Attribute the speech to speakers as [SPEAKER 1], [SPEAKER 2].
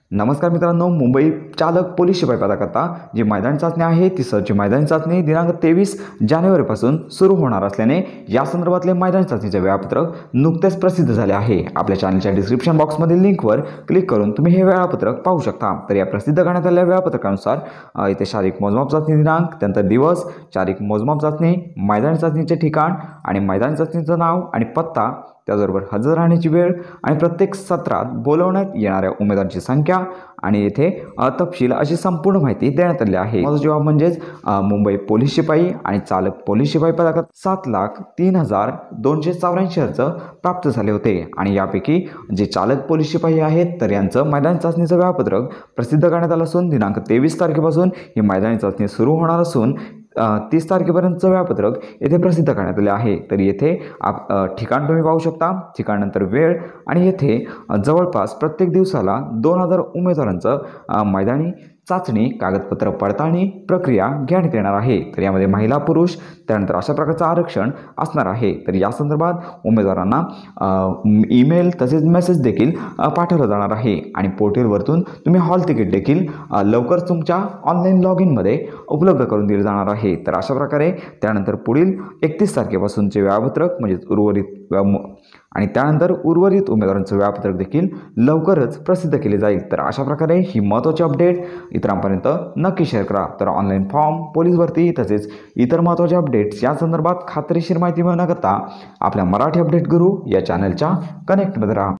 [SPEAKER 1] नमस्कार मित्रांनो, मुंबई चालक पोलीस शिपाई पदाकरता जी मैदानी चाचणी आहे ती सरची मैदानी चाचणी दिनांक 23 जानेवारीपासून सुरू होणार असल्याने या संदर्भातले मैदानी चाचणीचे वेळापत्रक नुकतेच प्रसिद्ध झाले आहे। आपल्या चॅनलच्या डिस्क्रिप्शन बॉक्समधील लिंकवर क्लिक करून तुम्ही हे वेळापत्रक पाहू शकता। तर या प्रसिद्ध करण्यात आलेल्या वेळापत्रकानुसार इथे शारीरिक मोजमाप चाचणी दिनांक, त्यानंतर दिवस, शारीरिक मोजमाप चाचणी, मैदानी चाचणीचे ठिकाण आणि मैदानी चाचणीचं नाव आणि पत्ता, त्याचबरोबर हजर राहण्याची वेळ आणि प्रत्येक सत्रात बोलवण्यात येणाऱ्या उमेदवारांची संख्या आणि येथे तपशील अशी संपूर्ण माहिती देण्यात आली आहे। माझा जवाब म्हणजेच मुंबई पोलीस शिपाई आणि चालक पोलीस शिपाई पदाकरता 7,03,284 अर्ज प्राप्त झाले होते आणि यापैकी जे चालक पोलीस शिपाई आहेत तर यांचं मैदानी चाचणीचं वेळापत्रक प्रसिद्ध करण्यात आलं असून दिनांक 23 तारखेपासून ही मैदानी चाचणी सुरू होणार असून 30 तारखेपर्यंतचं वेळापत्रक येथे प्रसिद्ध करण्यात आले आहे। तर येथे ठिकाण तुम्ही पाहू शकता, ठिकाणानंतर वेळ आणि येथे जवळपास प्रत्येक दिवसाला 2000 उमेदवारांचं मैदानी चाचणी कागदपत्र पडताळणी प्रक्रिया घेण्यात येणार आहे। तर यामध्ये महिला पुरुष त्यानंतर अशा प्रकारचं आरक्षण असणार आहे। तर या संदर्भात उमेदवारांना ईमेल तसेच मेसेज देखील पाठवला जाणार आहे आणि पोर्टलवरतून तुम्ही हॉल तिकीट देखील लवकरच तुमच्या ऑनलाईन लॉग इनमध्ये उपलब्ध करून दिले जाणार आहे। तर अशा प्रकारे त्यानंतर पुढील 31 तारखेपासूनचे वेळापत्रक म्हणजेच उर्वरित उमेदवारांचं वेळापत्रक देखील लवकरच प्रसिद्ध केले जाईल। तर अशा प्रकारे ही महत्त्वाची अपडेट इतरांपर्यंत नक्की शेअर करा। तर ऑनलाईन फॉर्म, पोलीस भरती तसेच इतर महत्त्वाचे अपडेट्स या संदर्भात खात्रीशीर माहिती मिळवण्याकरता आपल्या मराठी अपडेट गुरु या चॅनलच्या कनेक्टमध्ये राहा।